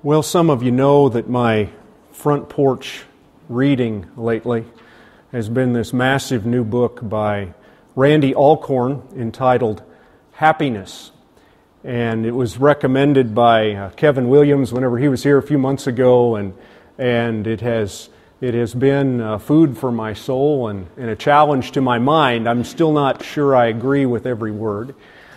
Well, some of you know that my front porch reading lately has been this massive new book by Randy Alcorn entitled Happiness. And it was recommended by Kevin Williams whenever he was here a few months ago, and it has been food for my soul and a challenge to my mind. I'm still not sure I agree with every word.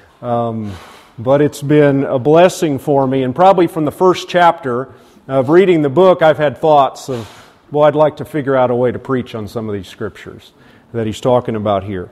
But it's been a blessing for me, and probably from the first chapter of reading the book, I've had thoughts of, well, I'd like to figure out a way to preach on some of these scriptures that he's talking about here.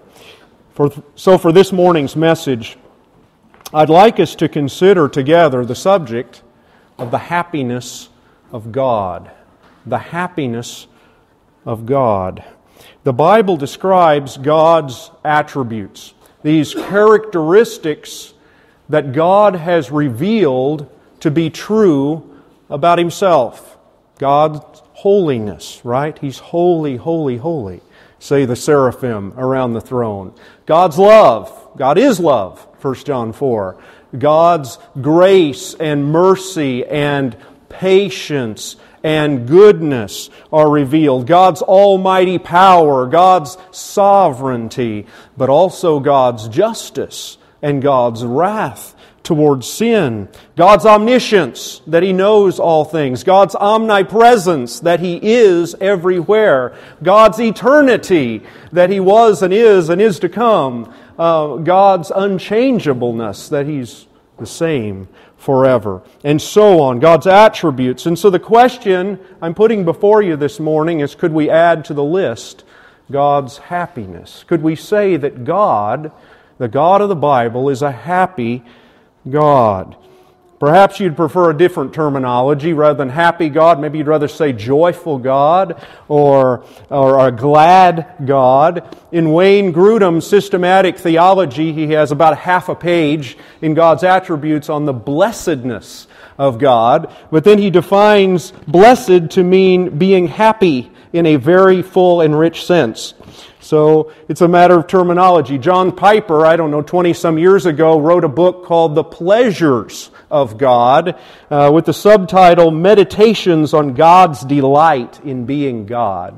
So for this morning's message, I'd like us to consider together the subject of the happiness of God. The happiness of God. The Bible describes God's attributes, these characteristics that God has revealed to be true about Himself. God's holiness, right? He's holy, holy, holy, say the seraphim around the throne. God's love. God is love, 1 John 4. God's grace and mercy and patience and goodness are revealed. God's almighty power, God's sovereignty, but also God's justice and God's wrath towards sin. God's omniscience, that He knows all things. God's omnipresence, that He is everywhere. God's eternity, that He was and is to come. God's unchangeableness, that He's the same forever. And so on. God's attributes. And so the question I'm putting before you this morning is, could we add to the list God's happiness? Could we say that God, the God of the Bible, is a happy God? Perhaps you'd prefer a different terminology rather than happy God. Maybe you'd rather say joyful God or a glad God. In Wayne Grudem's systematic theology, he has about half a page in God's attributes on the blessedness of God. But then he defines blessed to mean being happy in a very full and rich sense. So it's a matter of terminology. John Piper, 20-some years ago, wrote a book called The Pleasures of God with the subtitle Meditations on God's Delight in Being God.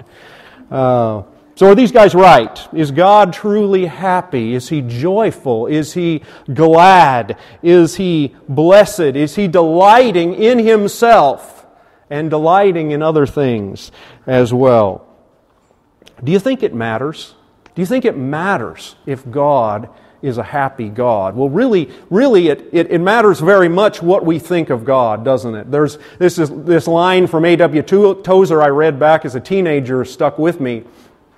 So are these guys right? Is God truly happy? Is He joyful? Is He glad? Is He blessed? Is He delighting in Himself and delighting in other things as well? Do you think it matters? Do you think it matters if God is a happy God? Well, really, it matters very much what we think of God, doesn't it? There's this line from A.W. Tozer I read back as a teenager, stuck with me.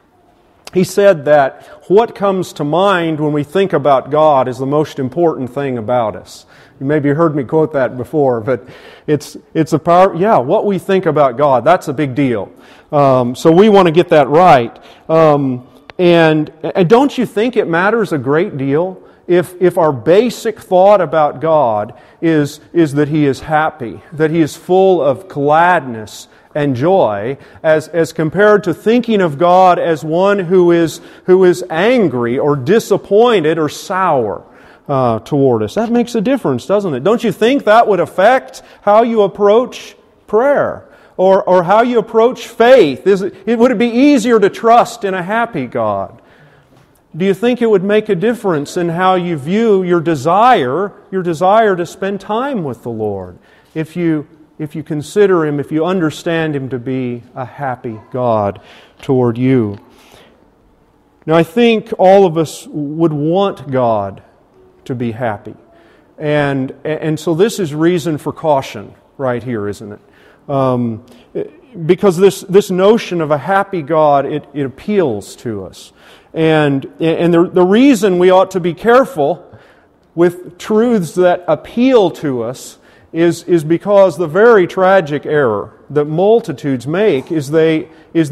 He said that what comes to mind when we think about God is the most important thing about us. You maybe heard me quote that before, but it's a power. Yeah, what we think about God, that's a big deal. So we want to get that right. And don't you think it matters a great deal if our basic thought about God is that He is happy, that He is full of gladness and joy, as compared to thinking of God as one who is angry or disappointed or sour toward us. That makes a difference, doesn't it? Don't you think that would affect how you approach prayer or how you approach faith? Would it be easier to trust in a happy God? Do you think it would make a difference in how you view your desire to spend time with the Lord? If you consider Him, if you understand Him to be a happy God toward you. Now, I think all of us would want God to be happy. And so this is reason for caution right here, isn't it? Because this notion of a happy God, it appeals to us. And the reason we ought to be careful with truths that appeal to us is because the very tragic error that multitudes make is they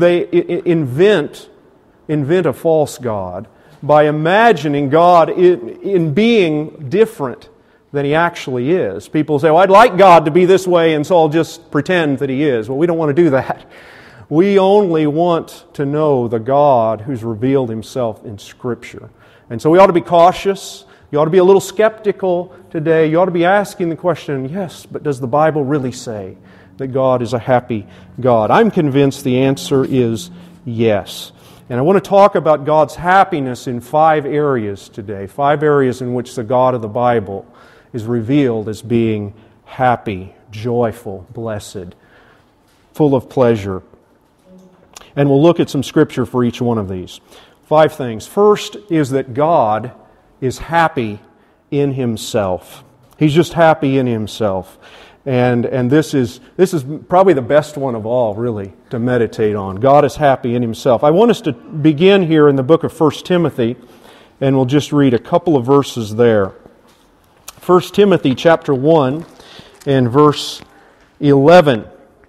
invent a false God by imagining God in being different than He actually is. People say, well, I'd like God to be this way, and so I'll just pretend that He is. Well, we don't want to do that. We only want to know the God who's revealed Himself in Scripture. And so we ought to be cautious You ought to be a little skeptical today. You ought to be asking the question, yes, but does the Bible really say that God is a happy God? I'm convinced the answer is yes. And I want to talk about God's happiness in 5 areas today. 5 areas in which the God of the Bible is revealed as being happy, joyful, blessed, full of pleasure. And we'll look at some scripture for each one of these. 5 things. First is that God is happy in Himself. He's just happy in Himself. And this is probably the best one of all, really, to meditate on. God is happy in Himself. I want us to begin here in the book of 1 Timothy, and we'll just read a couple of verses there. 1 Timothy chapter 1 and verse 11.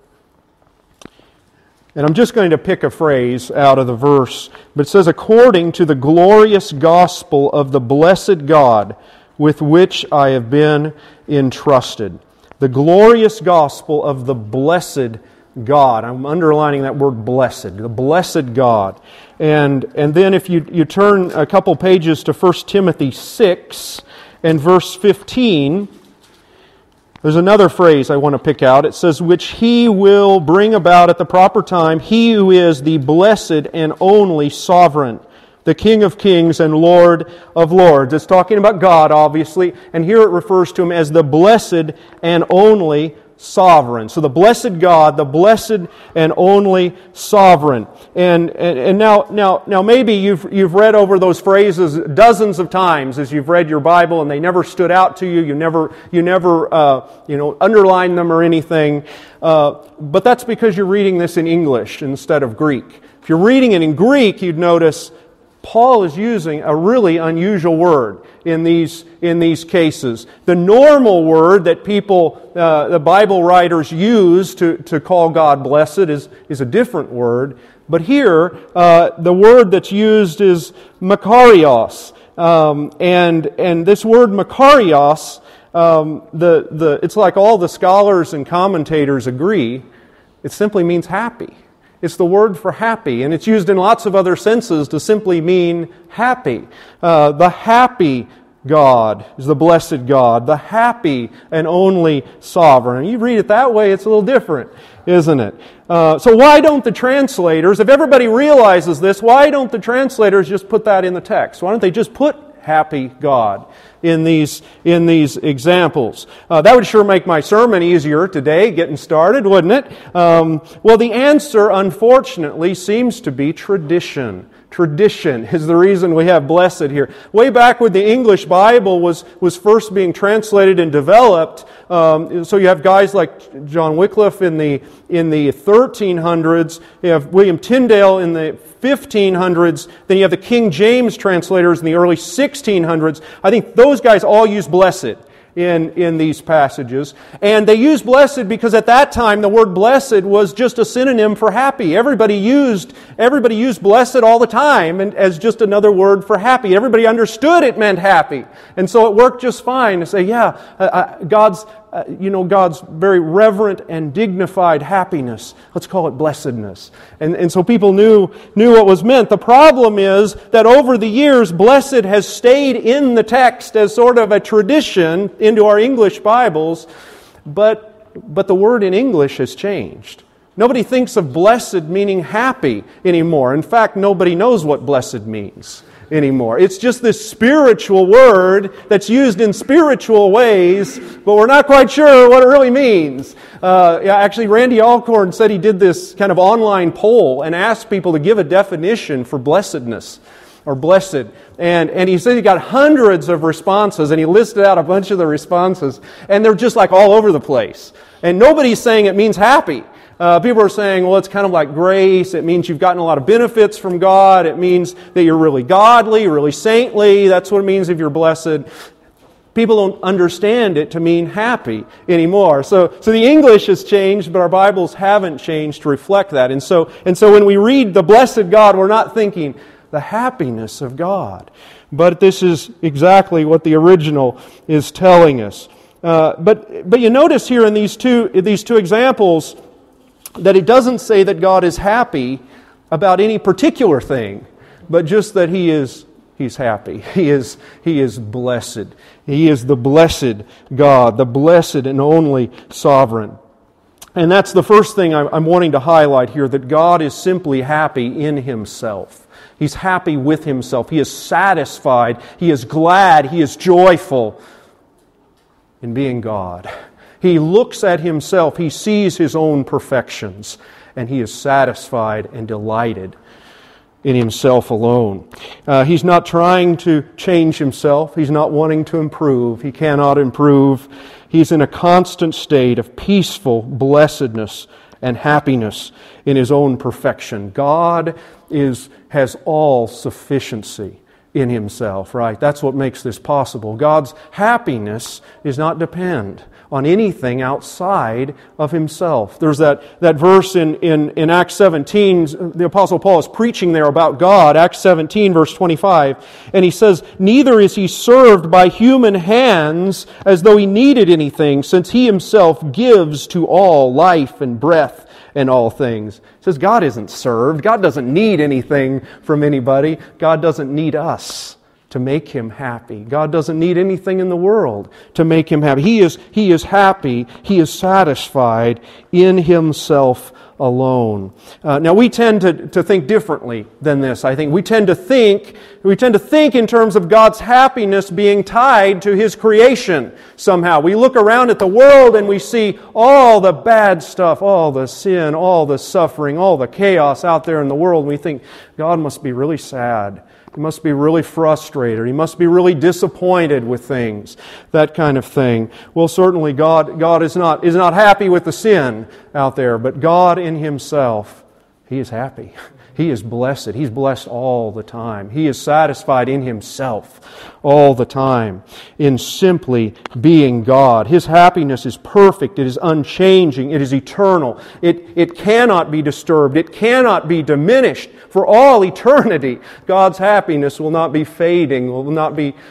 And I'm just going to pick a phrase out of the verse, but it says, according to the glorious gospel of the blessed God with which I have been entrusted. The glorious gospel of the blessed God. I'm underlining that word blessed. The blessed God. And then if you turn a couple pages to 1 Timothy 6 and verse 15, there's another phrase I want to pick out. It says, which He will bring about at the proper time, He who is the blessed and only sovereign, the King of kings and Lord of lords. It's talking about God, obviously, and here it refers to Him as the blessed and only sovereign. So the blessed God, the blessed and only sovereign. And now maybe you've read over those phrases dozens of times as you've read your Bible, and they never stood out to you. You never underlined them or anything. But that's because you're reading this in English instead of Greek. If you're reading it in Greek, you'd notice Paul is using a really unusual word in these cases. The normal word that the Bible writers use to call God blessed is a different word. But here, the word that's used is makarios. And this word makarios, it's like all the scholars and commentators agree, it simply means happy. It's the word for happy, and it's used in lots of other senses to simply mean happy. The happy God is the blessed God, the happy and only sovereign. And you read it that way, it's a little different, isn't it? So why don't the translators, if everybody realizes this, why don't the translators just put that in the text? Why don't they just put happy God in these examples? That would sure make my sermon easier today, getting started, wouldn't it? Well, the answer, unfortunately, seems to be tradition. Tradition is the reason we have blessed here. Way back when the English Bible was first being translated and developed, so you have guys like John Wycliffe in the 1300s, you have William Tyndale in the 1500s, then you have the King James translators in the early 1600s. I think those guys all use blessed in these passages. And they used blessed because at that time the word blessed was just a synonym for happy. Everybody used blessed all the time and as just another word for happy. Everybody understood it meant happy. And so it worked just fine to say, God's very reverent and dignified happiness. Let's call it blessedness. And so people knew what was meant. The problem is that over the years, blessed has stayed in the text as sort of a tradition into our English Bibles, but the word in English has changed. Nobody thinks of blessed meaning happy anymore. In fact, nobody knows what blessed means anymore. It's just this spiritual word that's used in spiritual ways, but we're not quite sure what it really means. Actually, Randy Alcorn said he did this kind of online poll and asked people to give a definition for blessedness or blessed. And he said he got hundreds of responses, and he listed out a bunch of the responses, and they're just like all over the place. And nobody's saying it means happy. People are saying, well, it's kind of like grace. It means you've gotten a lot of benefits from God. It means that you're really godly, really saintly. That's what it means if you're blessed. People don't understand it to mean happy anymore. So the English has changed, but our Bibles haven't changed to reflect that. And so when we read the blessed God, we're not thinking the happiness of God. But this is exactly what the original is telling us. But you notice here in these two examples that it doesn't say that God is happy about any particular thing, but just that He is He's happy. He is blessed. He is the blessed God, the blessed and only sovereign. And that's the first thing I'm wanting to highlight here, that God is simply happy in Himself. He's happy with Himself. He is satisfied. He is glad. He is joyful in being God. He looks at Himself. He sees His own perfections. And He is satisfied and delighted in Himself alone. He's not trying to change Himself. He's not wanting to improve. He cannot improve. He's in a constant state of peaceful blessedness and happiness in His own perfection. God has all sufficiency in Himself, right? That's what makes this possible. God's happiness does not depend on anything outside of Himself. There's that verse in Acts 17, the Apostle Paul is preaching there about God, Acts 17, verse 25, and he says, "Neither is He served by human hands as though He needed anything, since He Himself gives to all life and breath and all things." It says God isn't served. God doesn't need anything from anybody. God doesn't need us to make Him happy. God doesn't need anything in the world to make Him happy. He is happy. He is satisfied in Himself alone. Now we tend to think differently than this. I think we tend to think in terms of God's happiness being tied to His creation somehow. We look around at the world and we see all the bad stuff, all the sin, all the suffering, all the chaos out there in the world, and we think God must be really sad. He must be really frustrated. He must be really disappointed with things. That kind of thing. Well, certainly God is not happy with the sin out there, but God in Himself, He is happy. He is blessed. He's blessed all the time. He is satisfied in Himself all the time in simply being God. His happiness is perfect. It is unchanging. It is eternal. It cannot be disturbed. It cannot be diminished for all eternity. God's happiness will not be fading, will not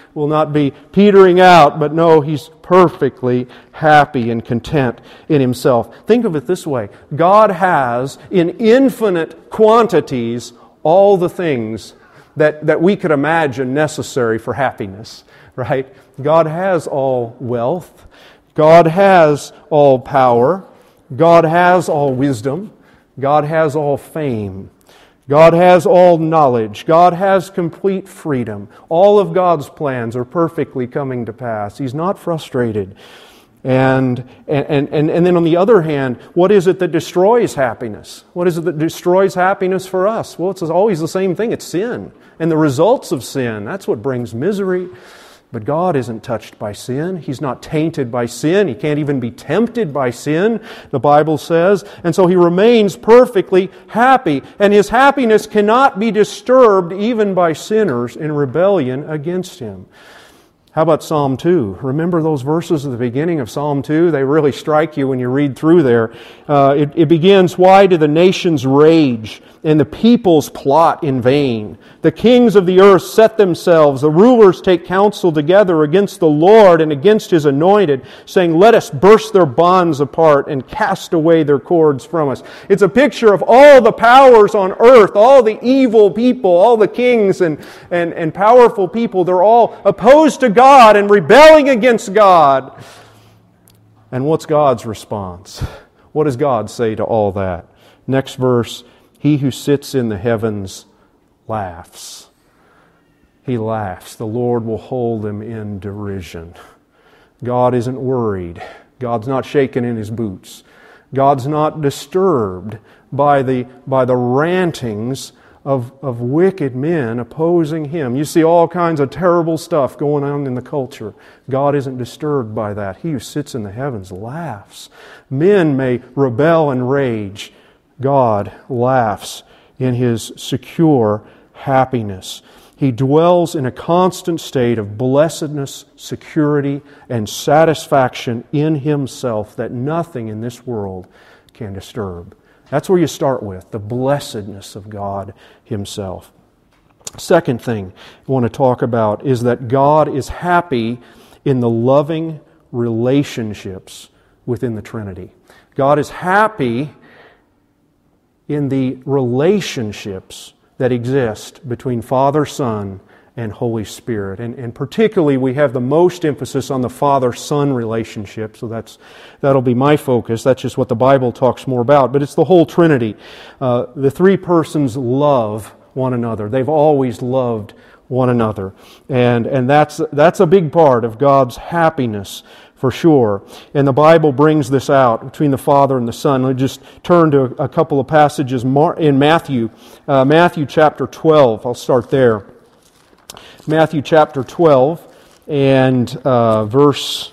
be petering out, but no, He's perfectly happy and content in Himself. Think of it this way. God has in infinite quantities all the things that we could imagine necessary for happiness, right? God has all wealth. God has all power. God has all wisdom. God has all fame. God has all knowledge. God has complete freedom. All of God's plans are perfectly coming to pass. He's not frustrated. And then on the other hand, what is it that destroys happiness? What is it that destroys happiness for us? Well, it's always the same thing. It's sin. And the results of sin. That's what brings misery. But God isn't touched by sin. He's not tainted by sin. He can't even be tempted by sin, the Bible says. And so He remains perfectly happy. And His happiness cannot be disturbed even by sinners in rebellion against Him. How about Psalm 2? Remember those verses at the beginning of Psalm 2? They really strike you when you read through there. It begins, "Why do the nations rage and the peoples plot in vain? The kings of the earth set themselves, the rulers take counsel together against the Lord and against His anointed, saying, 'Let us burst their bonds apart and cast away their cords from us.'" It's a picture of all the powers on earth, all the evil people, all the kings and powerful people. They're all opposed to God and rebelling against God. And what's God's response? What does God say to all that? Next verse, "He who sits in the heavens laughs." He laughs. The Lord will hold him in derision. God isn't worried. God's not shaken in His boots. God's not disturbed by the rantings of wicked men opposing Him. You see all kinds of terrible stuff going on in the culture. God isn't disturbed by that. He who sits in the heavens laughs. Men may rebel and rage. God laughs in His secure happiness. He dwells in a constant state of blessedness, security, and satisfaction in Himself that nothing in this world can disturb. That's where you start with, the blessedness of God Himself. Second thing I want to talk about is that God is happy in the loving relationships within the Trinity. God is happy in the relationships that exist between Father, Son, and Holy Spirit. And particularly we have the most emphasis on the Father-Son relationship, so that'll be my focus. That's just what the Bible talks more about. But it's the whole Trinity. The three persons love one another. They've always loved one another. And that's a big part of God's happiness, for sure. And the Bible brings this out between the Father and the Son. Let me just turn to a couple of passages in Matthew. Matthew chapter 12. I'll start there. Matthew chapter 12 and verse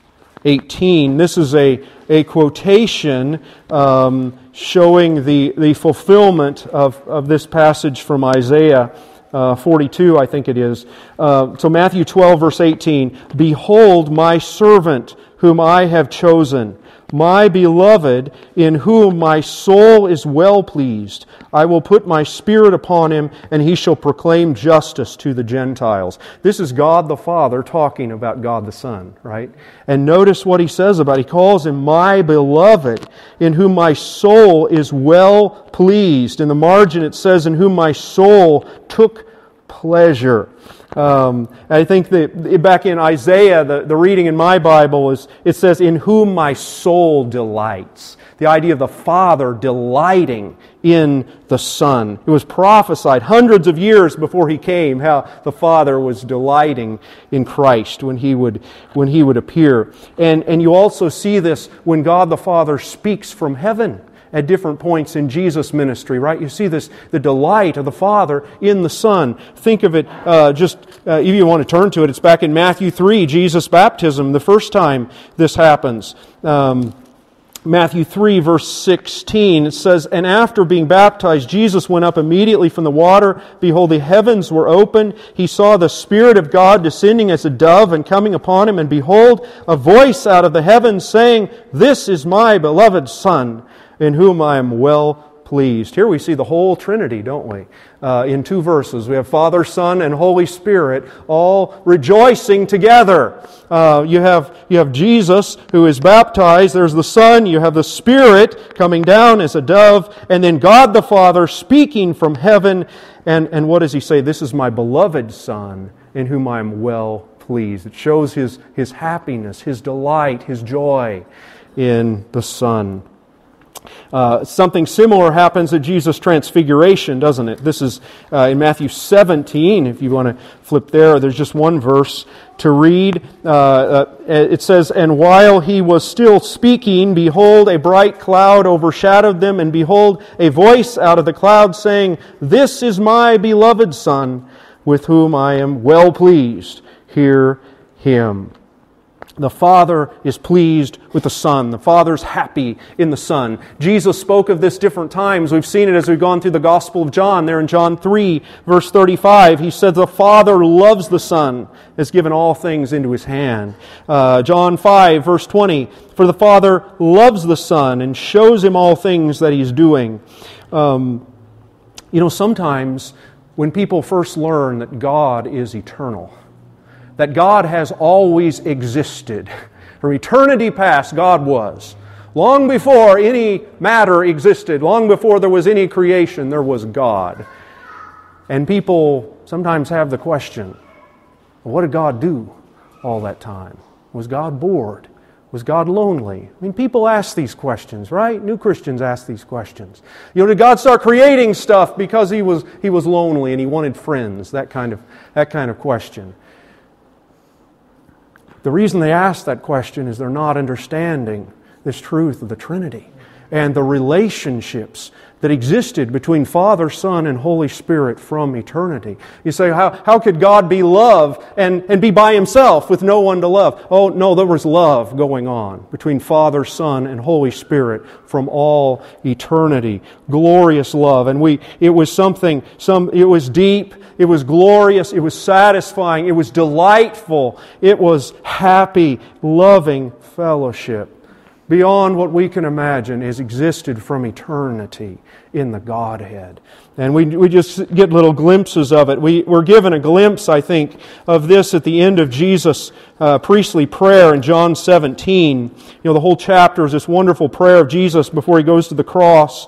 18. This is a quotation showing the fulfillment of this passage from Isaiah 42, I think it is. So Matthew 12, verse 18, "Behold my servant whom I have chosen, my beloved, in whom my soul is well pleased. I will put my Spirit upon him, and he shall proclaim justice to the Gentiles." This is God the Father talking about God the Son, right? And notice what he says about it. He calls him my beloved, in whom my soul is well pleased. In the margin it says, in whom my soul took pleasure. I think that back in Isaiah, the reading in my Bible it says, "In whom my soul delights." The idea of the Father delighting in the Son. It was prophesied hundreds of years before He came how the Father was delighting in Christ when He would appear. And you also see this when God the Father speaks from heaven at different points in Jesus' ministry, right? You see the delight of the Father in the Son. Think of it, if you want to turn to it, it's back in Matthew 3, Jesus' baptism, the first time this happens. Matthew 3, verse 16, it says, "And after being baptized, Jesus went up immediately from the water. Behold, the heavens were opened. He saw the Spirit of God descending as a dove and coming upon Him. And behold, a voice out of the heavens saying, 'This is my beloved Son, in whom I am well pleased.'" Here we see the whole Trinity, don't we? In two verses. We have Father, Son, and Holy Spirit all rejoicing together. You have Jesus who is baptized. There's the Son. You have the Spirit coming down as a dove. And then God the Father speaking from heaven. And what does He say? "This is my beloved Son, in whom I am well pleased." It shows His happiness, His delight, His joy in the Son. Something similar happens at Jesus' transfiguration, doesn't it? This is in Matthew 17, if you want to flip there. There's just one verse to read. It says, "And while He was still speaking, behold, a bright cloud overshadowed them, and behold, a voice out of the cloud saying, 'This is my beloved Son, with whom I am well pleased. Hear Him.'" The Father is pleased with the Son. The Father's happy in the Son. Jesus spoke of this different times. We've seen it as we've gone through the Gospel of John. There in John 3, verse 35, He said, "The Father loves the Son, has given all things into His hand." John 5, verse 20, "For the Father loves the Son and shows Him all things that He's doing." Sometimes when people first learn that God is eternal, that God has always existed. From eternity past, God was. Long before any matter existed, long before there was any creation, there was God. And people sometimes have the question, well, what did God do all that time? Was God bored? Was God lonely? I mean, people ask these questions, right? New Christians ask these questions. Did God start creating stuff because He was lonely and He wanted friends? That kind of question. The reason they ask that question is they're not understanding this truth of the Trinity and the relationships that existed between Father, Son, and Holy Spirit from eternity. You say, how could God be love and be by Himself with no one to love? Oh, no, there was love going on between Father, Son, and Holy Spirit from all eternity. Glorious love. And it was it was deep, it was glorious, it was satisfying, it was delightful, it was happy, loving fellowship. Beyond what we can imagine, has existed from eternity in the Godhead. And we just get little glimpses of it. We're given a glimpse, I think, of this at the end of Jesus' priestly prayer in John 17. The whole chapter is this wonderful prayer of Jesus before He goes to the cross.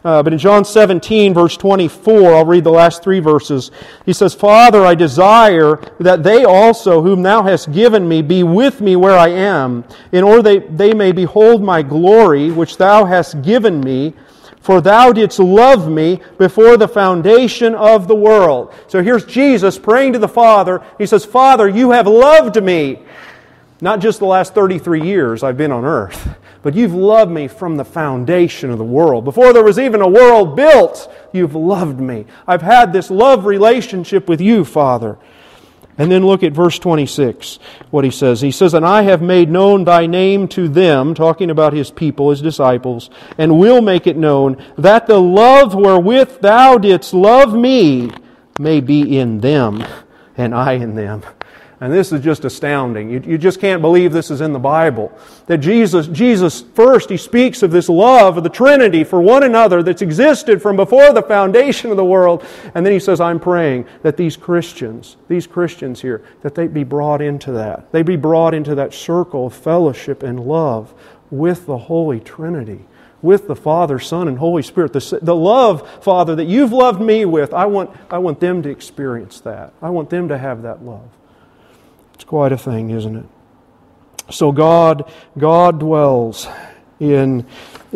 But in John 17, verse 24, I'll read the last 3 verses. He says, Father, I desire that they also, whom Thou hast given me, be with me where I am, in order they may behold my glory, which Thou hast given me, for Thou didst love me before the foundation of the world. So here's Jesus praying to the Father. He says, Father, You have loved me. Not just the last 33 years I've been on earth, but You've loved me from the foundation of the world. Before there was even a world built, You've loved me. I've had this love relationship with You, Father. And then look at verse 26, what He says. He says, And I have made known Thy name to them, talking about His people, His disciples, and will make it known, that the love wherewith Thou didst love me may be in them, and I in them. And this is just astounding. You just can't believe this is in the Bible. That Jesus first, He speaks of this love of the Trinity for one another that's existed from before the foundation of the world. And then He says, I'm praying that these Christians here, that they be brought into that. They be brought into that circle of fellowship and love with the Holy Trinity, with the Father, Son, and Holy Spirit. The love, Father, that You've loved me with, I want them to experience that. I want them to have that love. It's quite a thing, isn't it? So God dwells in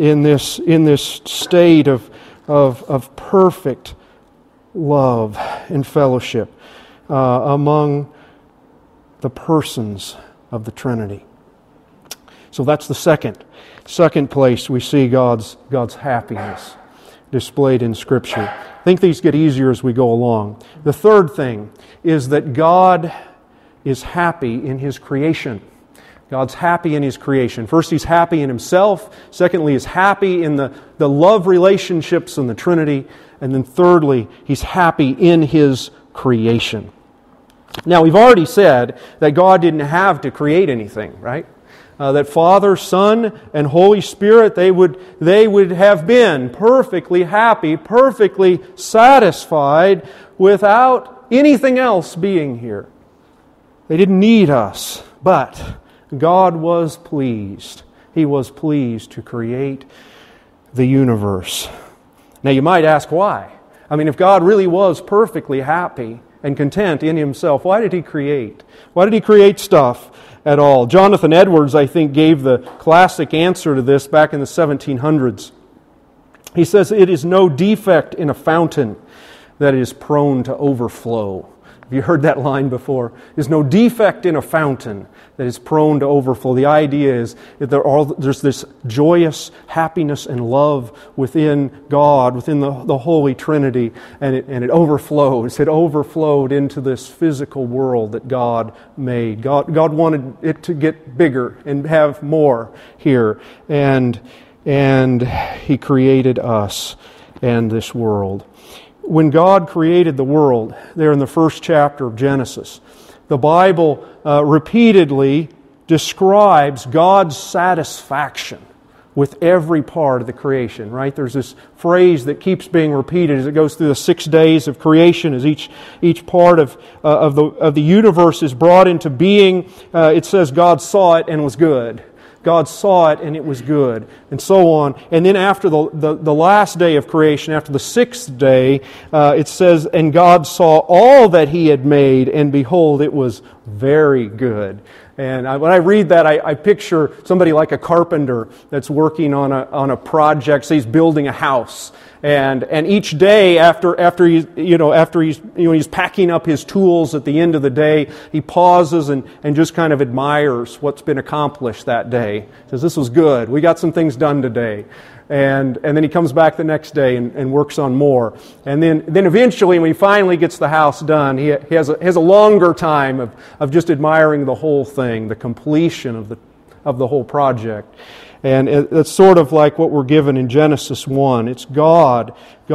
this state of perfect love and fellowship among the persons of the Trinity. So that's the second place we see God's happiness displayed in Scripture. I think these get easier as we go along. The third thing is that God is happy in His creation. God's happy in His creation. First, He's happy in Himself. Secondly, He's happy in the love relationships in the Trinity. And then thirdly, He's happy in His creation. Now, we've already said that God didn't have to create anything, right? That Father, Son, and Holy Spirit, they would have been perfectly happy, perfectly satisfied without anything else being here. They didn't need us, but God was pleased. He was pleased to create the universe. Now you might ask why. I mean, if God really was perfectly happy and content in Himself, why did He create? Why did He create stuff at all? Jonathan Edwards, I think, gave the classic answer to this back in the 1700s. He says, "It is no defect in a fountain that it is prone to overflow." Have you heard that line before? There's no defect in a fountain that is prone to overflow. The idea is that there's this joyous happiness and love within God, within the Holy Trinity, and it overflows. It overflowed into this physical world that God made. God wanted it to get bigger and have more here. And He created us and this world. When God created the world, there in the first chapter of Genesis, the Bible repeatedly describes God's satisfaction with every part of the creation, right? There's this phrase that keeps being repeated as it goes through the 6 days of creation, as each part of the universe is brought into being. It says God saw it and was good. God saw it and it was good, and so on. And then after the last day of creation, after the 6th day, it says, "And God saw all that He had made, and behold, it was very good." And when I read that, I picture somebody like a carpenter that's working on a project. Say he's building a house, and each day after he's packing up his tools at the end of the day, he pauses and just kind of admires what's been accomplished that day. Says, "This was good. We got some things done today." And then he comes back the next day and works on more. And then eventually, when he finally gets the house done, he has a longer time of just admiring the whole thing, the completion of the whole project. And it's sort of like what we're given in Genesis 1. It's God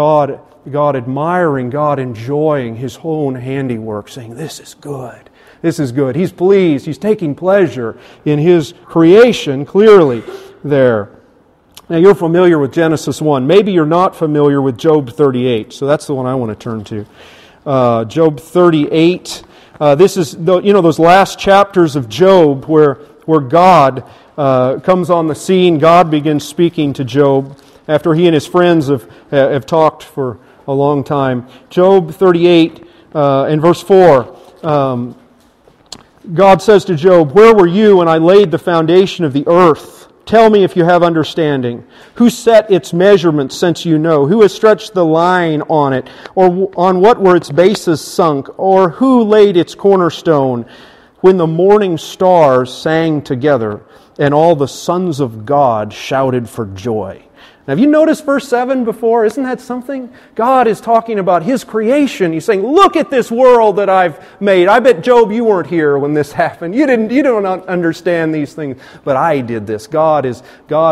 admiring, God enjoying His own handiwork, saying, "This is good. This is good." He's pleased. He's taking pleasure in His creation, clearly there. Now, you're familiar with Genesis 1. Maybe you're not familiar with Job 38, so that's the one I want to turn to. Job 38. This is those last chapters of Job where God comes on the scene. God begins speaking to Job. after he and his friends have talked for a long time. Job 38 and verse 4, God says to Job, "Where were you when I laid the foundation of the earth? Tell me if you have understanding. Who set its measurements, since you know? Who has stretched the line on it? Or on what were its bases sunk? Or who laid its cornerstone? When the morning stars sang together, and all the sons of God shouted for joy." Now, have you noticed verse 7 before? Isn't that something? God is talking about His creation. He's saying, look at this world that I've made. I bet, Job, you weren't here when this happened. You don't understand these things, but I did this. God is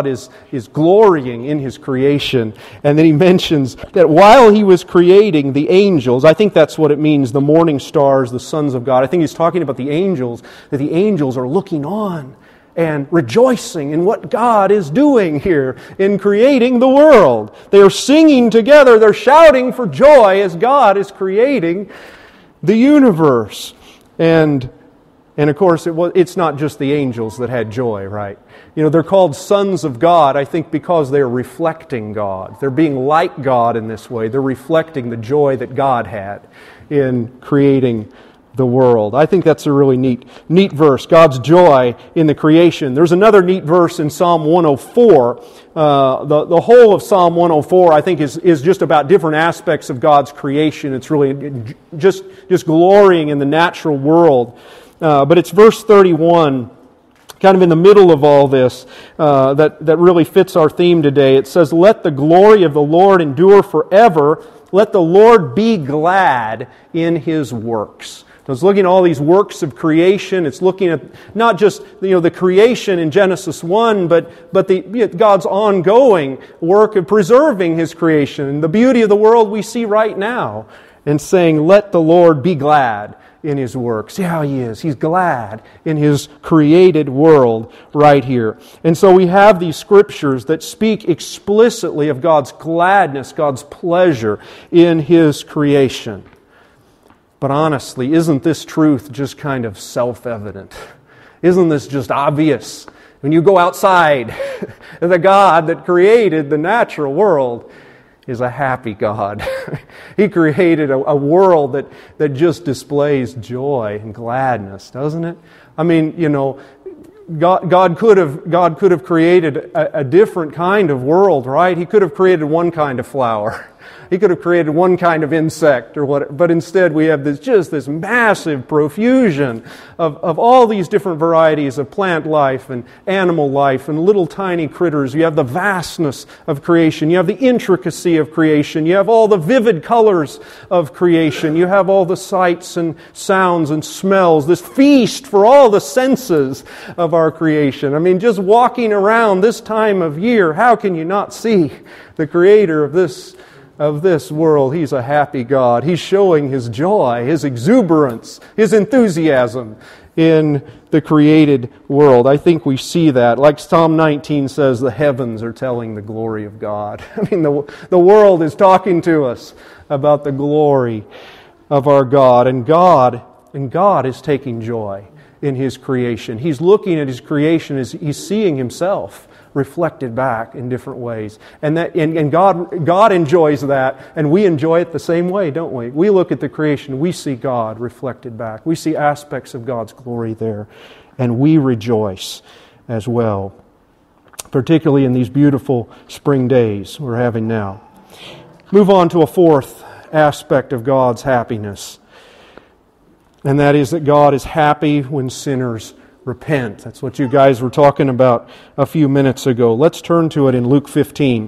glorying in His creation. And then He mentions that while He was creating the angels, I think that's what it means, the morning stars, the sons of God. I think He's talking about the angels, that the angels are looking on and rejoicing in what God is doing here in creating the world. They are singing together. They're shouting for joy as God is creating the universe. And of course, it's not just the angels that had joy, right? You know, they're called sons of God, I think, because they're reflecting God. They're being like God in this way. They're reflecting the joy that God had in creating the world. I think that's a really neat verse. God's joy in the creation. There's another neat verse in Psalm 104. The whole of Psalm 104, I think, is just about different aspects of God's creation. It's really just glorying in the natural world. But it's verse 31, kind of in the middle of all this, that really fits our theme today. It says, "Let the glory of the Lord endure forever. Let the Lord be glad in His works." So it's looking at all these works of creation. It's looking at not just the creation in Genesis 1, but God's ongoing work of preserving His creation and the beauty of the world we see right now, and saying, "Let the Lord be glad in His works." See how He is. He's glad in His created world right here. And so we have these scriptures that speak explicitly of God's gladness, God's pleasure in His creation. But honestly, isn't this truth just kind of self-evident? Isn't this just obvious? When you go outside, the God that created the natural world is a happy God. He created a world that just displays joy and gladness, doesn't it? I mean, God could have created a different kind of world, right? He could have created one kind of flower. He could have created one kind of insect or what, but instead we have this massive profusion of all these different varieties of plant life and animal life and little tiny critters. You have the vastness of creation. You have the intricacy of creation. You have all the vivid colors of creation. You have all the sights and sounds and smells. This feast for all the senses of our creation. I mean, just walking around this time of year, how can you not see the Creator of this world? He's a happy God. He's showing His joy, His exuberance, His enthusiasm in the created world. I think we see that. Like Psalm 19 says, the heavens are telling the glory of God. I mean, the world is talking to us about the glory of our God. And God is taking joy in His creation. He's looking at His creation as He's seeing Himself reflected back in different ways. And God enjoys that, and we enjoy it the same way, don't we? We look at the creation, we see God reflected back. We see aspects of God's glory there, and we rejoice as well, particularly in these beautiful spring days we're having now. Move on to a fourth aspect of God's happiness, and that is that God is happy when sinners repent. That's what you guys were talking about a few minutes ago. Let's turn to it in Luke 15.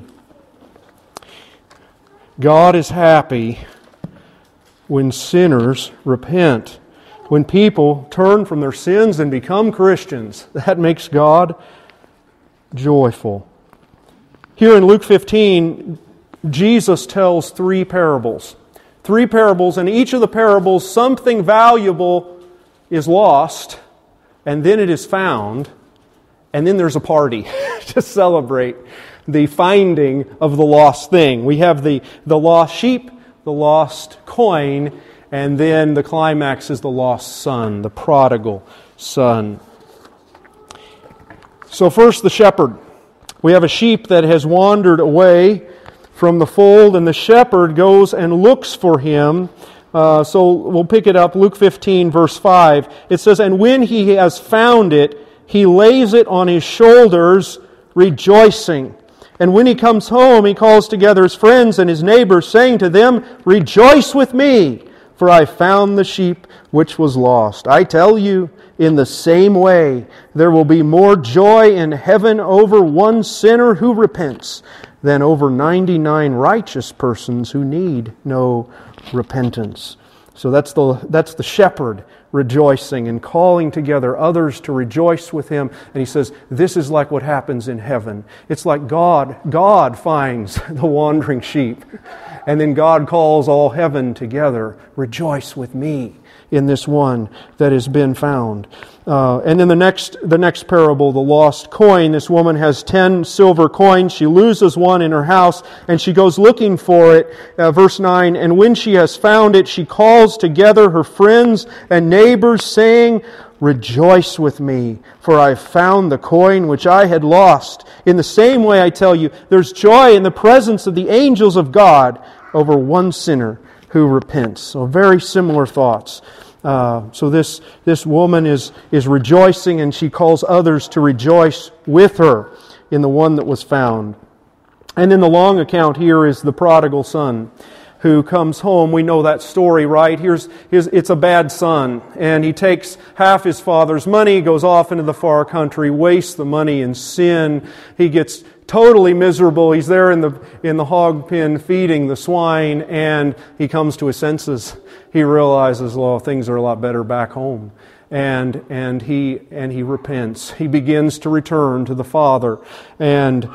God is happy when sinners repent. When people turn from their sins and become Christians, that makes God joyful. Here in Luke 15, Jesus tells three parables. Three parables, and each of the parables, something valuable is lost, and then it is found, and then there's a party to celebrate the finding of the lost thing. We have the lost sheep, the lost coin, and then the climax is the lost son, the prodigal son. So first, the shepherd. We have a sheep that has wandered away from the fold, and the shepherd goes and looks for him. So we'll pick it up, Luke 15, verse 5. It says, "And when he has found it, he lays it on his shoulders, rejoicing. And when he comes home, he calls together his friends and his neighbors, saying to them, 'Rejoice with me, for I found the sheep which was lost.' I tell you, in the same way, there will be more joy in heaven over one sinner who repents than over 99 righteous persons who need no repentance." So that's the shepherd rejoicing and calling together others to rejoice with him. And he says, this is like what happens in heaven. It's like God finds the wandering sheep. And then God calls all heaven together. Rejoice with me in this one that has been found. And then the next parable, the lost coin. This woman has 10 silver coins. She loses one in her house, and she goes looking for it. Verse 9, "And when she has found it, she calls together her friends and neighbors, saying, 'Rejoice with me, for I found the coin which I had lost.' In the same way, I tell you, there's joy in the presence of the angels of God over one sinner who repents." So very similar thoughts. So this woman is rejoicing, and she calls others to rejoice with her in the one that was found. And then the long account here is the prodigal son who comes home. We know that story, right? It's a bad son, and he takes half his father's money, goes off into the far country, wastes the money in sin. He gets totally miserable. He's there in the hog pen feeding the swine, and he comes to his senses. He realizes, well, things are a lot better back home, and he repents. He begins to return to the Father, and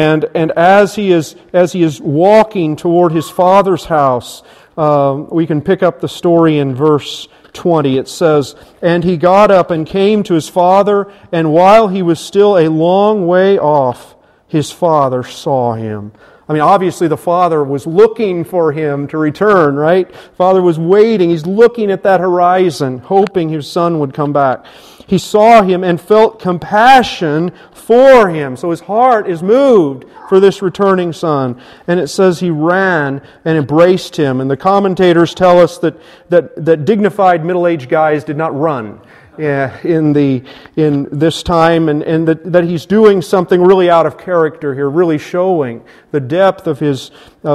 as he is walking toward his Father's house, we can pick up the story in verse 20. It says, "And he got up and came to his father, and while he was still a long way off, his father saw him." I mean, obviously the father was looking for him to return, right? Father was waiting. He's looking at that horizon, hoping his son would come back. He saw him and felt compassion for him. So his heart is moved for this returning son. And it says he ran and embraced him. And the commentators tell us that dignified middle-aged guys did not run in this time, and that he's doing something really out of character here, really showing the depth of his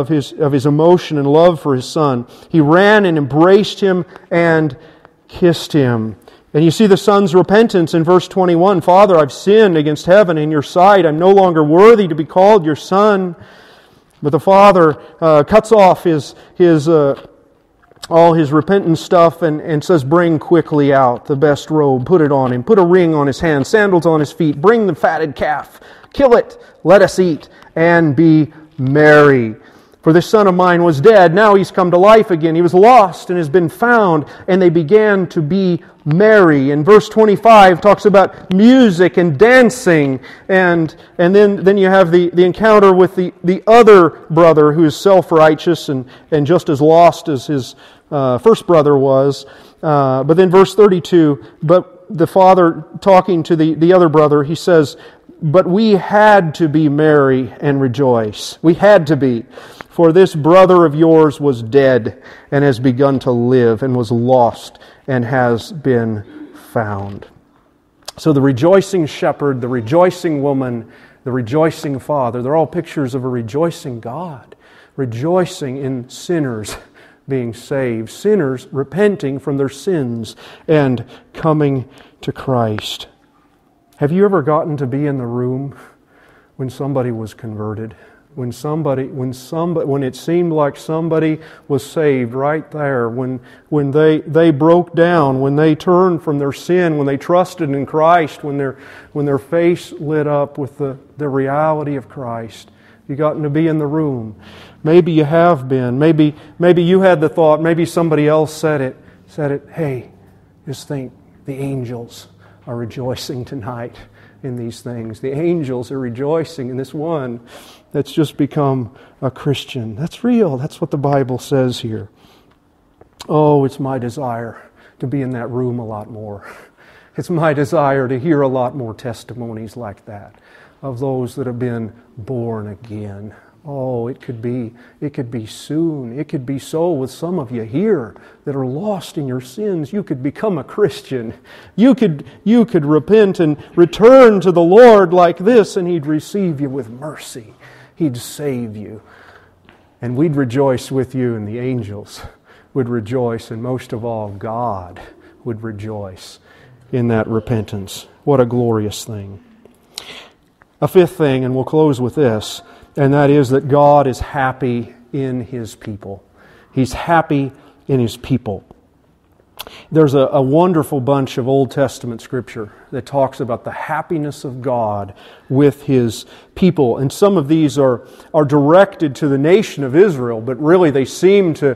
emotion and love for his son. He ran and embraced him and kissed him. And you see the son's repentance in verse 21. "Father, I've sinned against heaven and your sight. I'm no longer worthy to be called your son." But the father cuts off all his repentant stuff and says, "Bring quickly out the best robe, put it on him, put a ring on his hand, sandals on his feet, bring the fatted calf, kill it, let us eat, and be merry. For this son of mine was dead, now he's come to life again. He was lost and has been found." And they began to be merry. And verse 25 talks about music and dancing. And then you have the encounter with the other brother who is self-righteous and just as lost as his first brother was. But then verse 32, but the father talking to the other brother, he says, "But we had to be merry and rejoice." We had to be. "For this brother of yours was dead and has begun to live, and was lost and has been found." So the rejoicing shepherd, the rejoicing woman, the rejoicing father, they're all pictures of a rejoicing God, rejoicing in sinners being saved, sinners repenting from their sins and coming to Christ. Have you ever gotten to be in the room when somebody was converted? When it seemed like somebody was saved right there, when they broke down, when they turned from their sin, when they trusted in Christ, when their face lit up with the reality of Christ. You gotten to be in the room. Maybe you have been. Maybe you had the thought. Maybe somebody else said it. Hey, just think, the angels are rejoicing tonight in these things. The angels are rejoicing in this one that's just become a Christian. That's real. That's what the Bible says here. Oh, it's my desire to be in that room a lot more. It's my desire to hear a lot more testimonies like that. of those that have been born again. Oh, it could be soon. It could be so with some of you here that are lost in your sins. You could become a Christian. You could repent and return to the Lord like this, and He'd receive you with mercy. He'd save you. And we'd rejoice with you, and the angels would rejoice, and most of all, God would rejoice in that repentance. What a glorious thing. A fifth thing, and we'll close with this, and that is that God is happy in His people. He's happy in His people. There's a wonderful bunch of Old Testament Scripture that talks about the happiness of God with His people. And some of these are directed to the nation of Israel, but really they seem to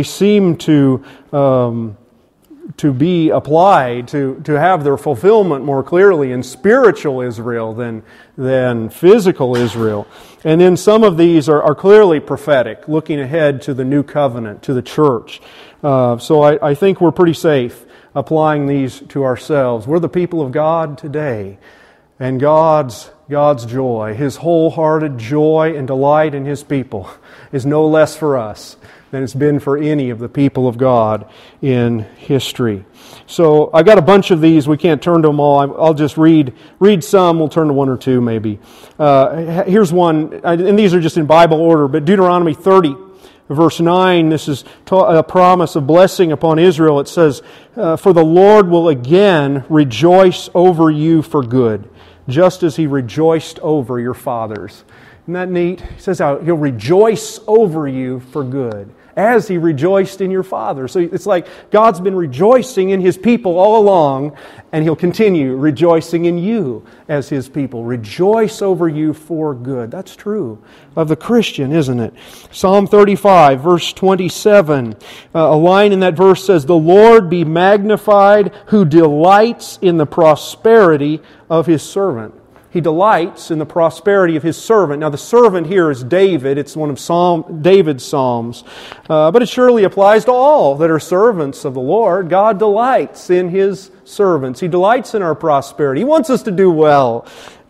be applied to have their fulfillment more clearly in spiritual Israel than physical Israel. And then some of these are clearly prophetic, looking ahead to the new covenant, to the church. So I think we're pretty safe applying these to ourselves. We're the people of God today, and God's joy, His wholehearted joy and delight in His people is no less for us than it's been for any of the people of God in history. So I got a bunch of these. We can't turn to them all. I'll just read some. We'll turn to one or two maybe. Here's one, and these are just in Bible order, but Deuteronomy 30, verse 9, this is a promise of blessing upon Israel. It says, "For the Lord will again rejoice over you for good, just as He rejoiced over your fathers." Isn't that neat? He says He'll rejoice over you for good, as He rejoiced in your father. So it's like God's been rejoicing in His people all along, and He'll continue rejoicing in you as His people. Rejoice over you for good. That's true of the Christian, isn't it? Psalm 35, verse 27, a line in that verse says, "The Lord be magnified who delights in the prosperity of His servant." He delights in the prosperity of His servant. Now the servant here is David. It's one of David's psalms. But it surely applies to all that are servants of the Lord. God delights in His servants. He delights in our prosperity. He wants us to do well,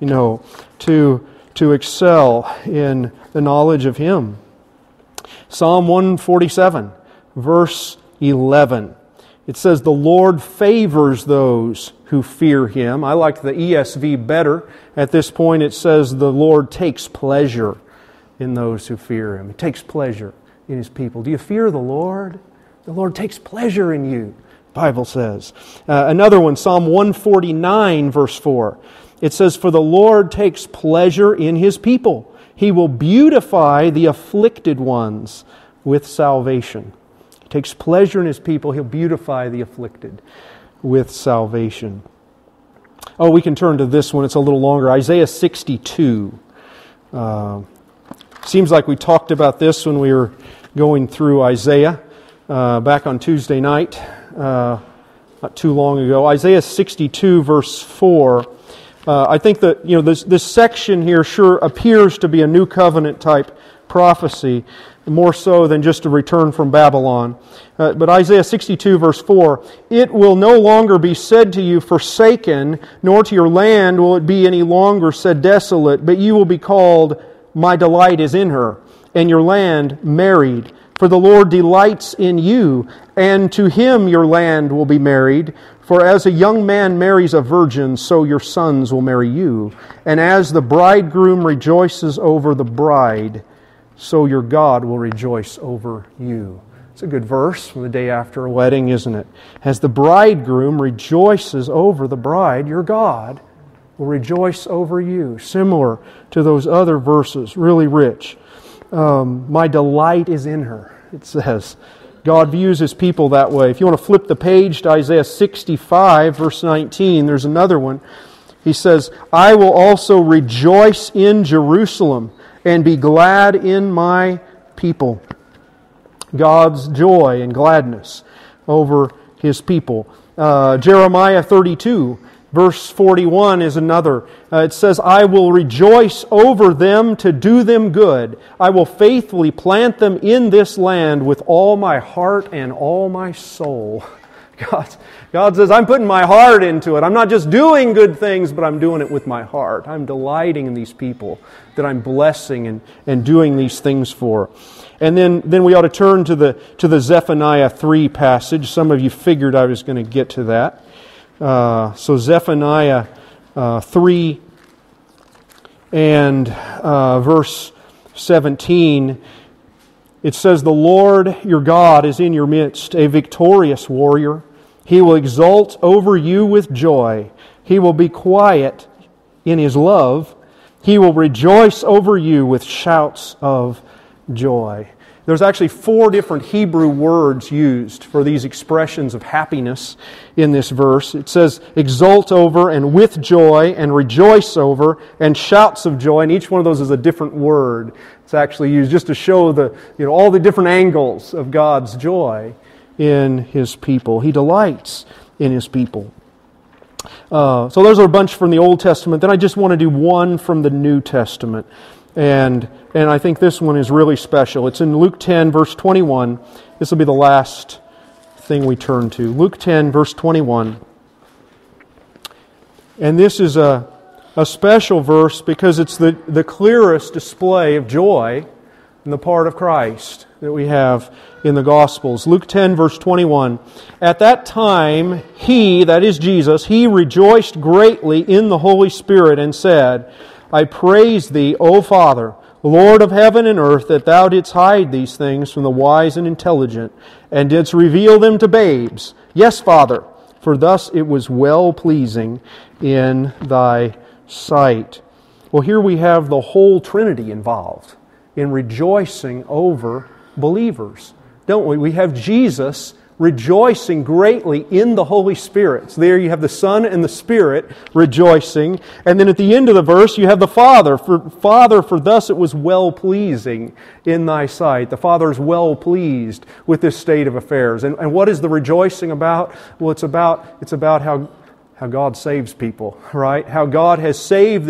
to excel in the knowledge of Him. Psalm 147, verse 11. It says, "The Lord favors those who fear Him." I like the ESV better. At this point it says, "The Lord takes pleasure in those who fear Him." He takes pleasure in His people. Do you fear the Lord? The Lord takes pleasure in you, the Bible says. Another one, Psalm 149, verse 4. It says, "For the Lord takes pleasure in His people. He will beautify the afflicted ones with salvation." Takes pleasure in His people. He'll beautify the afflicted with salvation. Oh, we can turn to this one. It's a little longer. Isaiah 62. Seems like we talked about this when we were going through Isaiah back on Tuesday night, not too long ago. Isaiah 62, verse 4. I think that this section here sure appears to be a new covenant type prophecy, more so than just a return from Babylon. But Isaiah 62 verse 4, "It will no longer be said to you, forsaken, nor to your land will it be any longer said desolate, but you will be called, my delight is in her, and your land married. For the Lord delights in you, and to Him your land will be married. For as a young man marries a virgin, so your sons will marry you. And as the bridegroom rejoices over the bride, so your God will rejoice over you." It's a good verse from the day after a wedding, isn't it? As the bridegroom rejoices over the bride, your God will rejoice over you. Similar to those other verses, really rich. My delight is in her, it says. God views His people that way. If you want to flip the page to Isaiah 65, verse 19, there's another one. He says, "I will also rejoice in Jerusalem, and be glad in my people." God's joy and gladness over His people. Jeremiah 32, verse 41 is another. It says, "I will rejoice over them to do them good. I will faithfully plant them in this land with all my heart and all my soul." God says, I'm putting my heart into it. I'm not just doing good things, but I'm doing it with my heart. I'm delighting in these people that I'm blessing and doing these things for. And then we ought to turn to the Zephaniah 3 passage. Some of you figured I was going to get to that. So Zephaniah 3 and verse 17, it says, "The Lord your God is in your midst, a victorious warrior. He will exult over you with joy. He will be quiet in His love. He will rejoice over you with shouts of joy." There's actually 4 different Hebrew words used for these expressions of happiness in this verse. It says exult over and with joy and rejoice over and shouts of joy, and each one of those is a different word. It's actually used just to show all the different angles of God's joy in His people. He delights in His people. So those are a bunch from the Old Testament. Then I just want to do one from the New Testament. And I think this one is really special. It's in Luke 10, verse 21. This will be the last thing we turn to. Luke 10, verse 21. And this is a special verse because it's the clearest display of joy in the part of Christ that we have in the Gospels. Luke 10, verse 21. "At that time, He," that is Jesus, "He rejoiced greatly in the Holy Spirit and said, I praise Thee, O Father, Lord of heaven and earth, that Thou didst hide these things from the wise and intelligent, and didst reveal them to babes. Yes, Father, for thus it was well-pleasing in Thy sight." Well, here we have the whole Trinity involved in rejoicing over believers, don't we? We have Jesus rejoicing greatly in the Holy Spirit. So there you have the Son and the Spirit rejoicing. And then at the end of the verse, you have the Father. For thus it was well-pleasing in Thy sight. The Father is well-pleased with this state of affairs. And what is the rejoicing about? Well, it's about how God saves people, right? How God has saved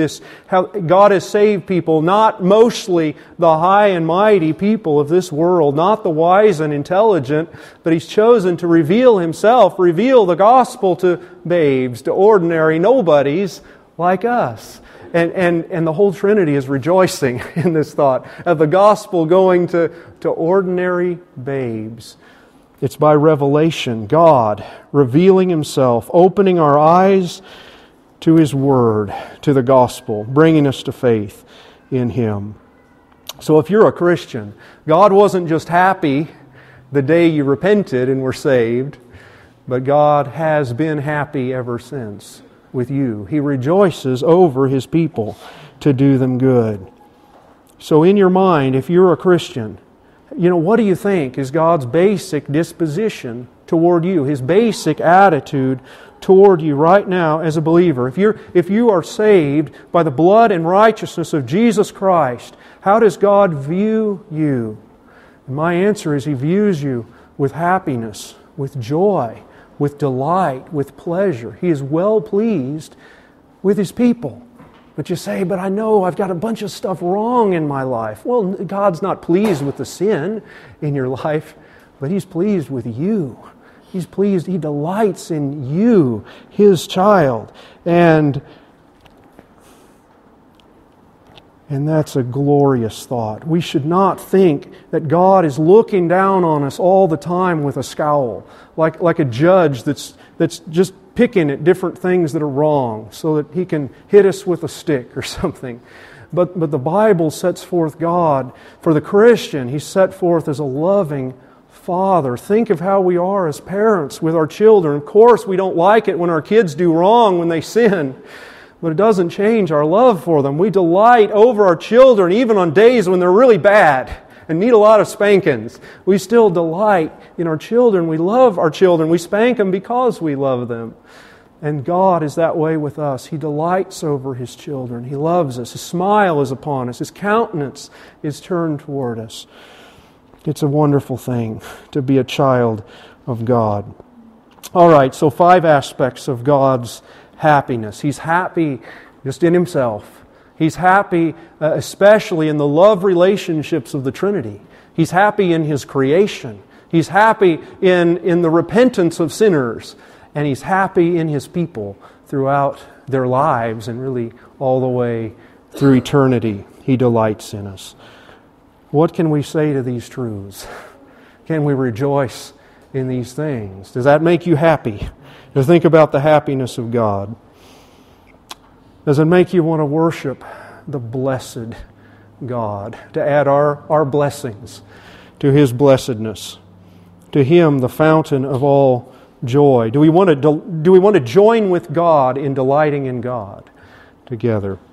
people, not mostly the high and mighty people of this world, not the wise and intelligent, but He's chosen to reveal Himself, reveal the gospel to babes, to ordinary nobodies like us. And the whole Trinity is rejoicing in this thought of the gospel going to ordinary babes. It's by revelation, God revealing Himself, opening our eyes to His Word, to the gospel, bringing us to faith in Him. So if you're a Christian, God wasn't just happy the day you repented and were saved, but God has been happy ever since with you. He rejoices over His people to do them good. So in your mind, if you're a Christian, what do you think is God's basic disposition toward you, His basic attitude toward you right now as a believer? If you are saved by the blood and righteousness of Jesus Christ, how does God view you? And my answer is He views you with happiness, with joy, with delight, with pleasure. He is well pleased with His people. But you say, but I know I've got a bunch of stuff wrong in my life. Well, God's not pleased with the sin in your life, but He's pleased with you. He's pleased, He delights in you, His child. And that's a glorious thought. We should not think that God is looking down on us all the time with a scowl, like a judge that's just picking at different things that are wrong so that He can hit us with a stick or something. But the Bible sets forth God. For the Christian, He's set forth as a loving Father. Think of how we are as parents with our children. Of course, we don't like it when our kids do wrong, when they sin. But it doesn't change our love for them. We delight over our children even on days when they're really bad and need a lot of spankings. We still delight in our children. We love our children. We spank them because we love them. And God is that way with us. He delights over His children. He loves us. His smile is upon us. His countenance is turned toward us. It's a wonderful thing to be a child of God. All right, so 5 aspects of God's happiness. He's happy just in Himself. He's happy especially in the love relationships of the Trinity. He's happy in His creation. He's happy in the repentance of sinners. And He's happy in His people throughout their lives and really all the way through eternity. He delights in us. What can we say to these truths? Can we rejoice in these things? Does that make you happy? To think about the happiness of God. Does it make you want to worship the blessed God? To add our blessings to His blessedness. To Him, the fountain of all joy. Do we want to join with God in delighting in God together?